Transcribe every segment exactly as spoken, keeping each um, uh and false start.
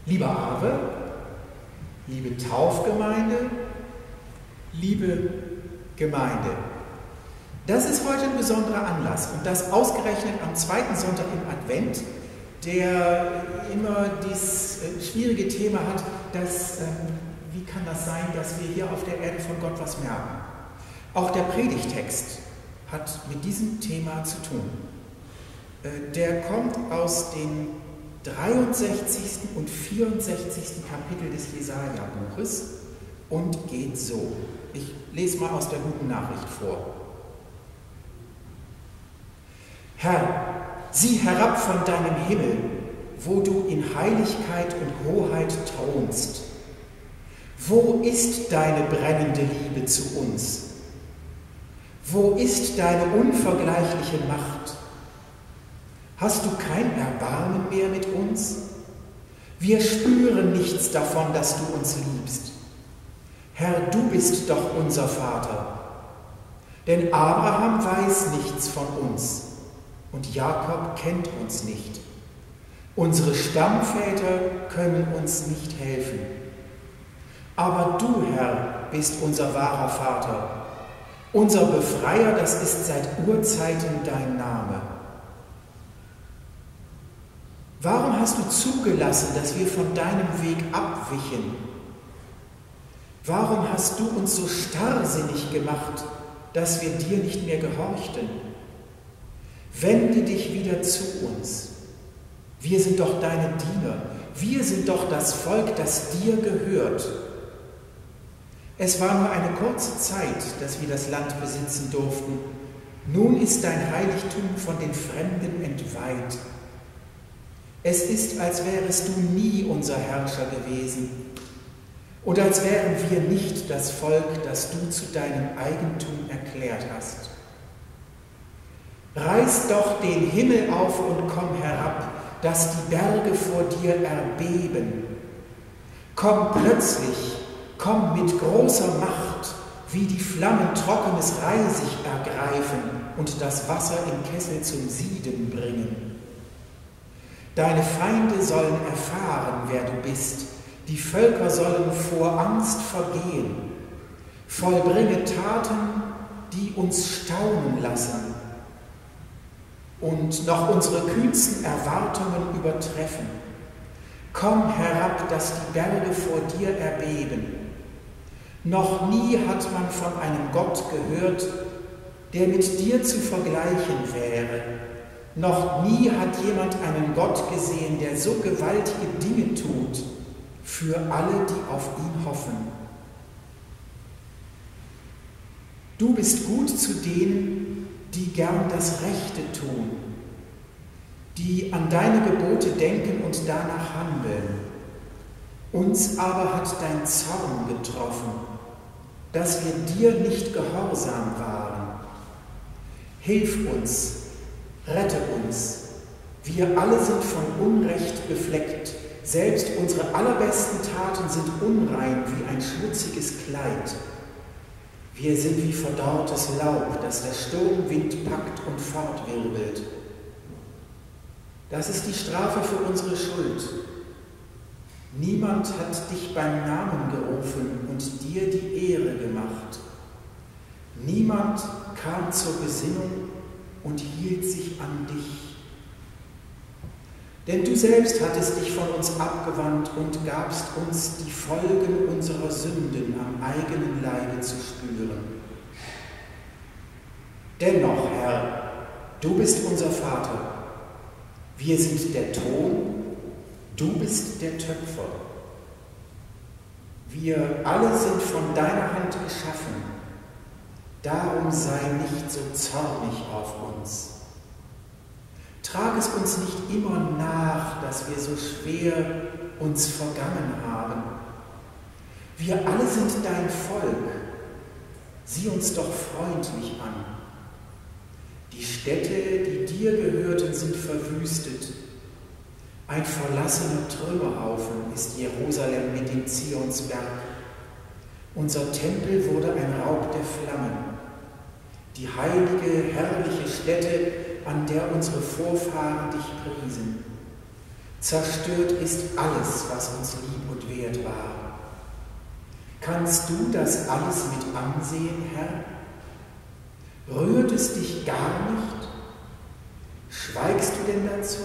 Liebe Arve, liebe Taufgemeinde, liebe Gemeinde, das ist heute ein besonderer Anlass und das ausgerechnet am zweiten Sonntag im Advent, der immer dieses schwierige Thema hat, dass, wie kann das sein, dass wir hier auf der Erde von Gott was merken. Auch der Predigtext hat mit diesem Thema zu tun. Der kommt aus den dreiundsechzigsten und vierundsechzigsten Kapitel des Jesaja-Buches und geht so. Ich lese mal aus der Guten Nachricht vor. Herr, sieh herab von deinem Himmel, wo du in Heiligkeit und Hoheit thronst. Wo ist deine brennende Liebe zu uns? Wo ist deine unvergleichliche Macht? Hast du kein Erbarmen mehr mit uns? Wir spüren nichts davon, dass du uns liebst. Herr, du bist doch unser Vater. Denn Abraham weiß nichts von uns und Jakob kennt uns nicht. Unsere Stammväter können uns nicht helfen. Aber du, Herr, bist unser wahrer Vater. Unser Befreier, das ist seit Urzeiten dein Name. Warum hast du zugelassen, dass wir von deinem Weg abwichen? Warum hast du uns so starrsinnig gemacht, dass wir dir nicht mehr gehorchten? Wende dich wieder zu uns. Wir sind doch deine Diener. Wir sind doch das Volk, das dir gehört. Es war nur eine kurze Zeit, dass wir das Land besitzen durften. Nun ist dein Heiligtum von den Fremden entweiht. Es ist, als wärest du nie unser Herrscher gewesen und als wären wir nicht das Volk, das du zu deinem Eigentum erklärt hast. Reiß doch den Himmel auf und komm herab, dass die Berge vor dir erbeben. Komm plötzlich, komm mit großer Macht, wie die Flammen trockenes Reisig ergreifen und das Wasser im Kessel zum Sieden bringen. Deine Feinde sollen erfahren, wer du bist. Die Völker sollen vor Angst vergehen. Vollbringe Taten, die uns staunen lassen und noch unsere kühnsten Erwartungen übertreffen. Komm herab, dass die Berge vor dir erbeben. Noch nie hat man von einem Gott gehört, der mit dir zu vergleichen wäre. Noch nie hat jemand einen Gott gesehen, der so gewaltige Dinge tut für alle, die auf ihn hoffen. Du bist gut zu denen, die gern das Rechte tun, die an deine Gebote denken und danach handeln. Uns aber hat dein Zorn getroffen, dass wir dir nicht gehorsam waren. Hilf uns, rette uns. Wir alle sind von Unrecht befleckt. Selbst unsere allerbesten Taten sind unrein wie ein schmutziges Kleid. Wir sind wie verdorrtes Laub, das der Sturmwind packt und fortwirbelt. Das ist die Strafe für unsere Schuld. Niemand hat dich beim Namen gerufen und dir die Ehre gemacht. Niemand kam zur Besinnung und hielt sich an dich. Denn du selbst hattest dich von uns abgewandt und gabst uns die Folgen unserer Sünden am eigenen Leibe zu spüren. Dennoch, Herr, du bist unser Vater. Wir sind der Ton, du bist der Töpfer. Wir alle sind von deiner Hand geschaffen. Darum sei nicht so zornig auf uns. Trag es uns nicht immer nach, dass wir so schwer uns vergangen haben. Wir alle sind dein Volk. Sieh uns doch freundlich an. Die Städte, die dir gehörten, sind verwüstet. Ein verlassener Trümmerhaufen ist Jerusalem mit dem Zionsberg. Unser Tempel wurde ein Raub der Flammen. Die heilige, herrliche Stätte, an der unsere Vorfahren dich priesen. Zerstört ist alles, was uns lieb und wert war. Kannst du das alles mit ansehen, Herr? Rührt es dich gar nicht? Schweigst du denn dazu?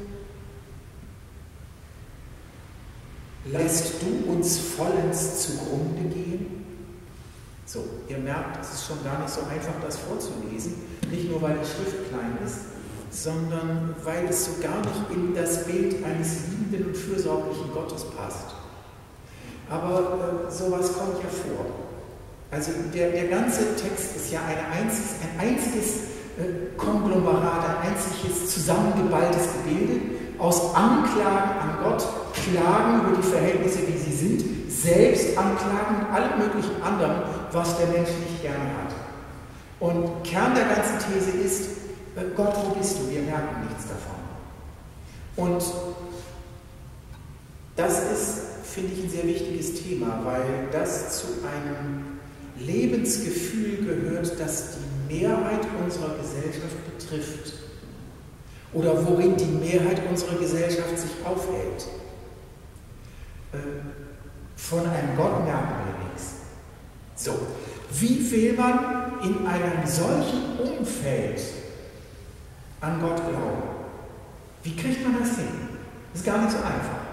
Lässt du uns vollends zugrunde gehen? So, ihr merkt, es ist schon gar nicht so einfach, das vorzulesen. Nicht nur, weil die Schrift klein ist, sondern weil es so gar nicht in das Bild eines liebenden und fürsorglichen Gottes passt. Aber äh, sowas kommt ja vor. Also der, der ganze Text ist ja ein einziges, ein einziges äh, Konglomerat, ein einziges zusammengeballtes Gebilde aus Anklagen an Gott, Klagen über die Verhältnisse, wie sie sind, Selbstanklagen und allem möglichen anderen, was der Mensch nicht gerne hat. Und Kern der ganzen These ist, Gott, wo bist du? Wir merken nichts davon. Und das ist, finde ich, ein sehr wichtiges Thema, weil das zu einem Lebensgefühl gehört, das die Mehrheit unserer Gesellschaft betrifft. Oder worin die Mehrheit unserer Gesellschaft sich aufhält. Von einem Gott merken wir nichts. So, wie will man in einem solchen Umfeld an Gott glauben? Wie kriegt man das hin? Das ist gar nicht so einfach.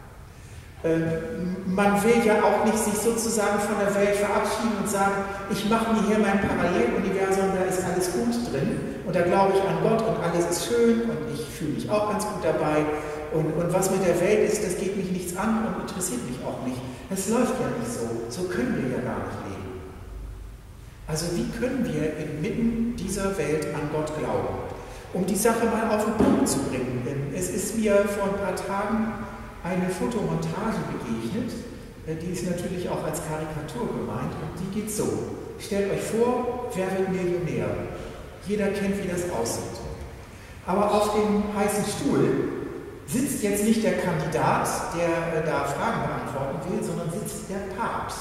Ähm, man will ja auch nicht sich sozusagen von der Welt verabschieden und sagen, ich mache mir hier mein Paralleluniversum, da ist alles gut drin und da glaube ich an Gott und alles ist schön und ich fühle mich auch ganz gut dabei und, und was mit der Welt ist, das geht mich nichts an und interessiert mich auch nicht. Das läuft ja nicht so. So können wir ja gar nicht leben. Also wie können wir inmitten dieser Welt an Gott glauben? Um die Sache mal auf den Punkt zu bringen, denn es ist mir vor ein paar Tagen eine Fotomontage begegnet, die ist natürlich auch als Karikatur gemeint und die geht so. Stellt euch vor, wer wird Millionär? Jeder kennt, wie das aussieht. Aber auf dem heißen Stuhl sitzt jetzt nicht der Kandidat, der da Fragen beantworten will, sondern sitzt der Papst.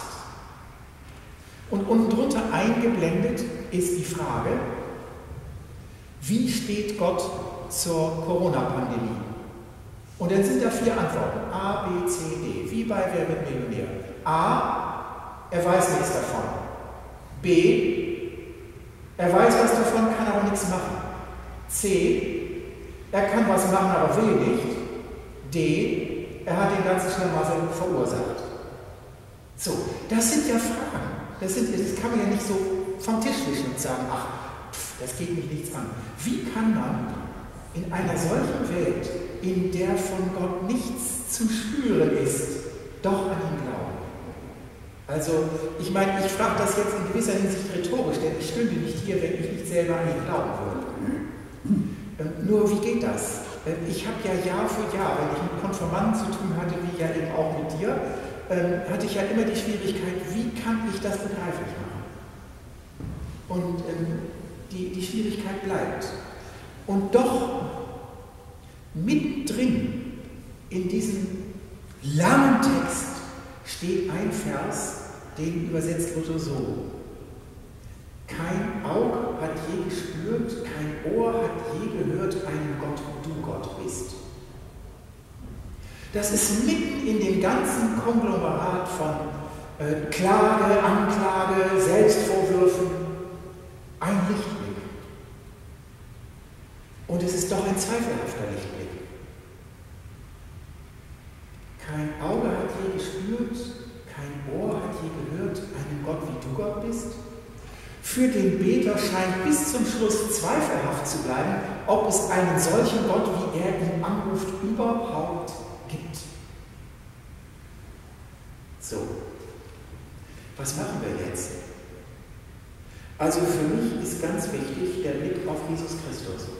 Und unten drunter eingeblendet ist die Frage, wie steht Gott zur Corona-Pandemie? Und dann sind da vier Antworten, A, B, C, D, wie bei Wer wird Millionär? A, er weiß nichts davon. B, er weiß was davon, kann aber nichts machen. C, er kann was machen, aber will nicht. D, er hat den ganzen Schlamassel verursacht. So, das sind ja Fragen. Das, sind, das kann man ja nicht so vom Tisch wischen und sagen, ach, pff, das geht mich nichts an. Wie kann man in einer solchen Welt, in der von Gott nichts zu spüren ist, doch an ihn glauben? Also, ich meine, ich frage das jetzt in gewisser Hinsicht rhetorisch, denn ich stünde nicht hier, wenn ich nicht selber an ihn glauben würde. Ähm, nur, wie geht das? Ähm, ich habe ja Jahr für Jahr, wenn ich mit Konfirmanden zu tun hatte, wie ja eben auch mit dir, ähm, hatte ich ja immer die Schwierigkeit, wie kann ich das begreiflich machen? Und ähm, die, die Schwierigkeit bleibt. Und doch, mittendrin in diesem langen Text steht ein Vers, den übersetzt Luther so. Kein Auge hat je gespürt, kein Ohr hat je gehört einen Gott, wo du Gott bist. Das ist mitten in dem ganzen Konglomerat von äh, Klage, Anklage, Selbstvorwürfen ein Lichtblick. Und es ist doch ein zweifelhafter Lichtblick. Kein Auge hat je gespürt, kein Ohr hat je gehört einen Gott, wie du Gott bist. Für den Beter scheint bis zum Schluss zweifelhaft zu bleiben, ob es einen solchen Gott, wie er ihn anruft, überhaupt gibt. So, was machen wir jetzt? Also für mich ist ganz wichtig der Blick auf Jesus Christus.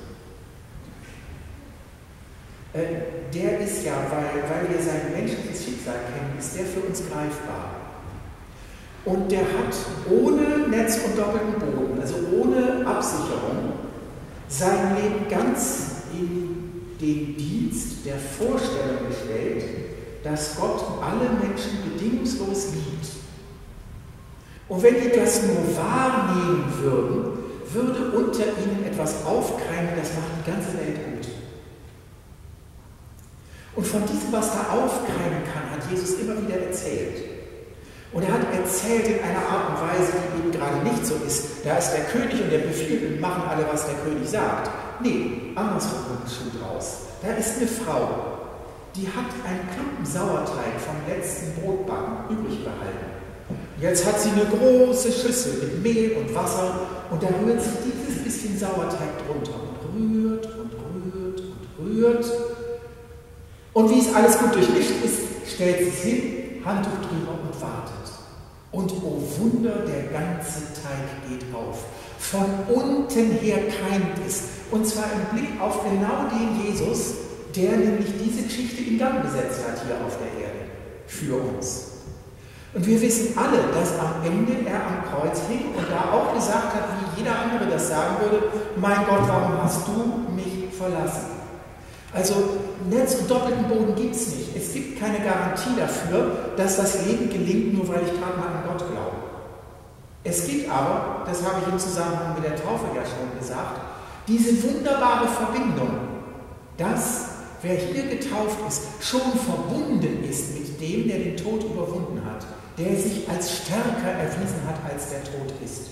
Äh, der ist ja, weil, weil wir sein menschliches Schicksal kennen, ist der für uns greifbar. Und der hat ohne Netz und doppelten Boden, also ohne Absicherung, sein Leben ganz in den Dienst der Vorstellung gestellt, dass Gott alle Menschen bedingungslos liebt. Und wenn die das nur wahrnehmen würden, würde unter ihnen etwas aufkeimen, das macht die ganze Welt gut. Und von diesem, was da aufkeimen kann, hat Jesus immer wieder erzählt. Und er hat erzählt in einer Art und Weise, die eben gerade nicht so ist. Da ist der König und der befiehlt und machen alle, was der König sagt. Nee, andersrum kommt Schuh draus. Da ist eine Frau, die hat einen Klumpen Sauerteig vom letzten Brotbacken übrig behalten. Jetzt hat sie eine große Schüssel mit Mehl und Wasser und da rührt sie dieses bisschen Sauerteig drunter und rührt und rührt und rührt. Und wie es alles gut durchmischt ist, stellt sie es hin, Handtuch drüber und wartet. Und oh Wunder, der ganze Teig geht auf. Von unten her keimt es. Und zwar im Blick auf genau den Jesus, der nämlich diese Geschichte in Gang gesetzt hat hier auf der Erde. Für uns. Und wir wissen alle, dass am Ende er am Kreuz hing und da auch gesagt hat, wie jeder andere das sagen würde, mein Gott, warum hast du mich verlassen? Also Netz und doppelten Boden gibt es nicht. Es gibt keine Garantie dafür, dass das Leben gelingt, nur weil ich gerade mal an Gott glaube. Es gibt aber, das habe ich im Zusammenhang mit der Taufe ja schon gesagt, diese wunderbare Verbindung, dass wer hier getauft ist, schon verbunden ist mit dem, der den Tod überwunden hat, der sich als stärker erwiesen hat, als der Tod ist.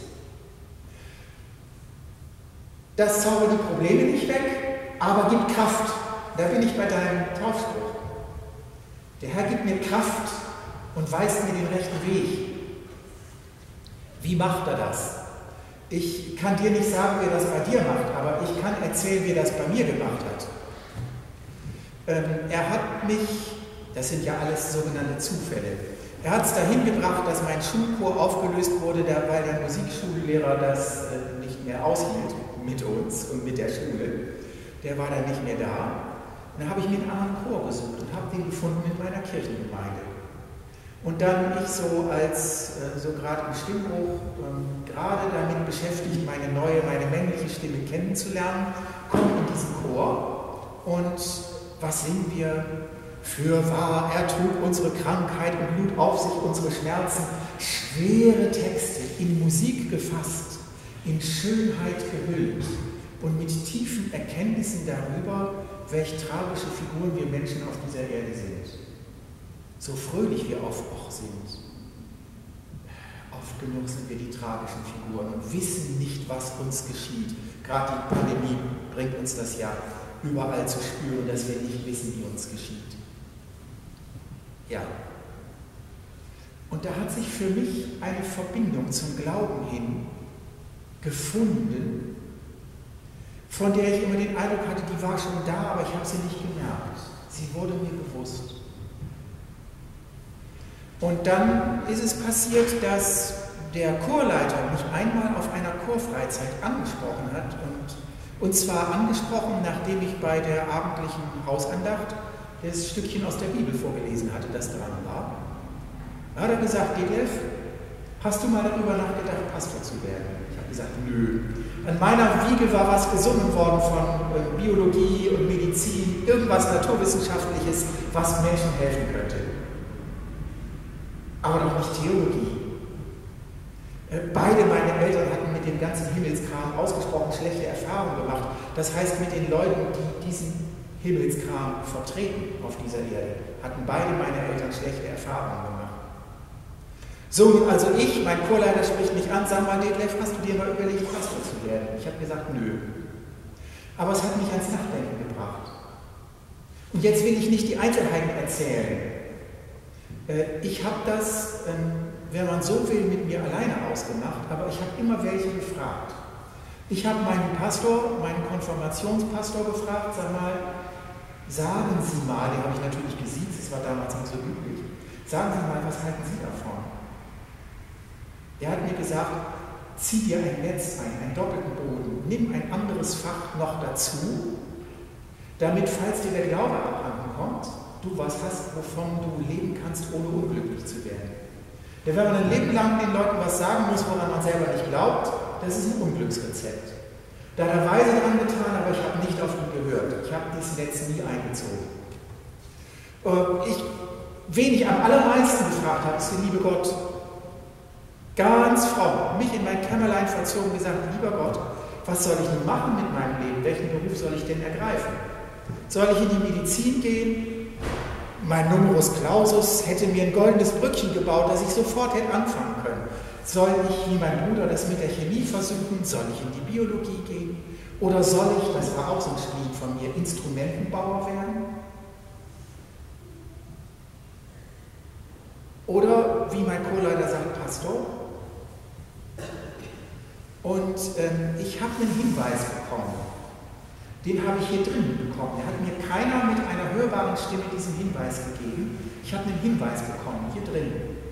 Das zaubert die Probleme nicht weg, aber gibt Kraft. Da bin ich bei deinem Taufspruch. Der Herr gibt mir Kraft und weist mir den rechten Weg. Wie macht er das? Ich kann dir nicht sagen, wie er das bei dir macht, aber ich kann erzählen, wie er das bei mir gemacht hat. Ähm, er hat mich, das sind ja alles sogenannte Zufälle, er hat es dahin gebracht, dass mein Schulchor aufgelöst wurde, der, weil der Musikschullehrer das äh, nicht mehr aushielt mit uns und mit der Schule. Der war dann nicht mehr da. Und dann habe ich mir einen anderen Chor gesucht und habe den gefunden in meiner Kirchengemeinde. Und dann ich so als, äh, so gerade im Stimmbruch, ähm, gerade damit beschäftigt, meine neue, meine männliche Stimme kennenzulernen, komme in diesen Chor und was singen wir? Fürwahr, er trug unsere Krankheit und lud auf sich unsere Schmerzen. Schwere Texte, in Musik gefasst, in Schönheit gehüllt und mit tiefen Erkenntnissen darüber, welch tragische Figuren wir Menschen auf dieser Erde sind. So fröhlich wir oft auch sind. Oft genug sind wir die tragischen Figuren und wissen nicht, was uns geschieht. Gerade die Pandemie bringt uns das ja überall zu spüren, dass wir nicht wissen, wie uns geschieht. Ja. Und da hat sich für mich eine Verbindung zum Glauben hin gefunden, von der ich immer den Eindruck hatte, die war schon da, aber ich habe sie nicht gemerkt. Sie wurde mir bewusst. Und dann ist es passiert, dass der Chorleiter mich einmal auf einer Chorfreizeit angesprochen hat und Und zwar angesprochen, nachdem ich bei der abendlichen Hausandacht das Stückchen aus der Bibel vorgelesen hatte, das dran war. Da hat er gesagt, Detlef, hast du mal darüber nachgedacht, Pastor zu werden? Ich habe gesagt, nö. An meiner Wiege war was gesungen worden von Biologie und Medizin, irgendwas Naturwissenschaftliches, was Menschen helfen könnte. Aber doch nicht Theologie. Beide meine Eltern hatten mit dem ganzen Himmelskram ausgesprochen schlechte Erfahrungen gemacht. Das heißt, mit den Leuten, die diesen Himmelskram vertreten auf dieser Erde, hatten beide meine Eltern schlechte Erfahrungen gemacht. So, also ich, mein Chorleiter spricht mich an, sag mal, Detlef, hast du dir mal überlegt, Pastor zu werden? Ich habe gesagt, nö. Aber es hat mich ans Nachdenken gebracht. Und jetzt will ich nicht die Einzelheiten erzählen. Ich habe das, wenn man so will, mit mir alleine ausgemacht, aber ich habe immer welche gefragt. Ich habe meinen Pastor, meinen Konfirmationspastor gefragt, sag mal, sagen Sie mal, den habe ich natürlich gesiezt, das war damals nicht so üblich, sagen Sie mal, was halten Sie davon? Der hat mir gesagt, zieh dir ein Netz ein, einen doppelten Boden, nimm ein anderes Fach noch dazu, damit, falls dir der Glaube abhanden kommt, du was hast, wovon du leben kannst, ohne unglücklich zu werden. Denn wenn man ein Leben lang den Leuten was sagen muss, woran man selber nicht glaubt, das ist ein Unglücksrezept. Da hat er weise dran getan, aber ich habe nicht auf ihn gehört. Ich habe dieses Netz nie eingezogen. Ich, wen ich am allermeisten gefragt habe, ist der liebe Gott. Ganz fromm, mich in mein Kämmerlein verzogen und gesagt, lieber Gott, was soll ich nun machen mit meinem Leben? Welchen Beruf soll ich denn ergreifen? Soll ich in die Medizin gehen? Mein Numerus Clausus hätte mir ein goldenes Brückchen gebaut, das ich sofort hätte anfangen können. Soll ich, wie mein Bruder, das mit der Chemie versuchen? Soll ich in die Biologie gehen? Oder soll ich, das war auch so ein Spiel von mir, Instrumentenbauer werden? Oder, wie mein Chorleiter sagt, Pastor? Und ähm, ich habe einen Hinweis bekommen. Den habe ich hier drin bekommen. Da hat mir keiner mit einer hörbaren Stimme diesen Hinweis gegeben. Ich habe einen Hinweis bekommen, hier drin.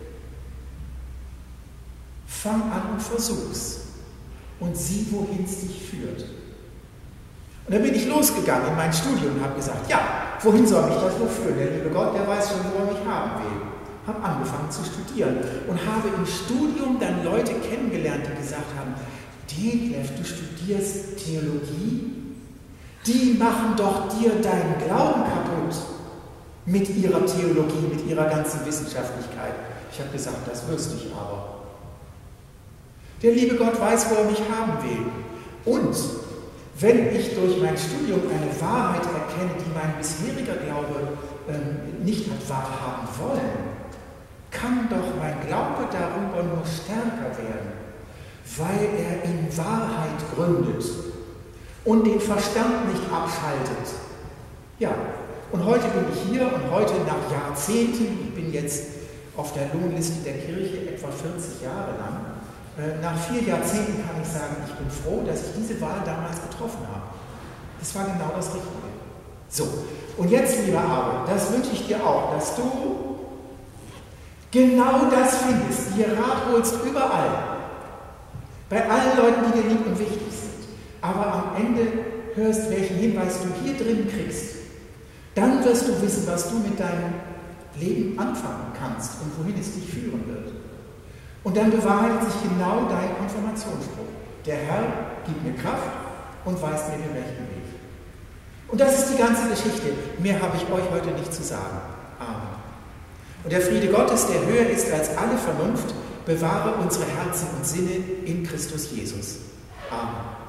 Fang an und versuch's. Und sieh, wohin es dich führt. Und dann bin ich losgegangen in mein Studium und habe gesagt, ja, wohin soll mich das nur führen? Der liebe Gott, der weiß schon, wo er mich haben will. Habe angefangen zu studieren und habe im Studium dann Leute kennengelernt, die gesagt haben, Detlef, du studierst Theologie? Die machen doch dir deinen Glauben kaputt mit ihrer Theologie, mit ihrer ganzen Wissenschaftlichkeit. Ich habe gesagt, das wüsste ich aber. Der liebe Gott weiß, wo er mich haben will. Und wenn ich durch mein Studium eine Wahrheit erkenne, die mein bisheriger Glaube ähm, nicht hat wahrhaben wollen, kann doch mein Glaube darüber nur stärker werden, weil er in Wahrheit gründet und den Verstand nicht abschaltet. Ja, und heute bin ich hier und heute nach Jahrzehnten, ich bin jetzt auf der Lohnliste der Kirche etwa vierzig Jahre lang, äh, nach vier Jahrzehnten kann ich sagen, ich bin froh, dass ich diese Wahl damals getroffen habe. Das war genau das Richtige. So, und jetzt, lieber Aaron, das wünsche ich dir auch, dass du genau das findest, dir Rat holst überall. Bei allen Leuten, die dir lieb und wichtig sind. Aber am Ende hörst, welchen Hinweis du hier drin kriegst. Dann wirst du wissen, was du mit deinem Leben anfangen kannst und wohin es dich führen wird. Und dann bewahrheitet sich genau dein Konfirmationsspruch. Der Herr gibt mir Kraft und weist mir den rechten Weg. Und das ist die ganze Geschichte. Mehr habe ich euch heute nicht zu sagen. Amen. Und der Friede Gottes, der höher ist als alle Vernunft, bewahre unsere Herzen und Sinne in Christus Jesus. Amen.